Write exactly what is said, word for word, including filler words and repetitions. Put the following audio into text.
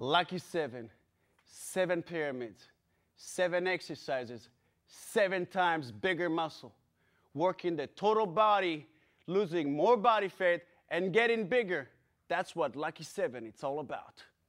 Lucky seven, seven pyramids, seven exercises, seven times bigger muscle, working the total body, losing more body fat, and getting bigger. That's what Lucky seven it's all about.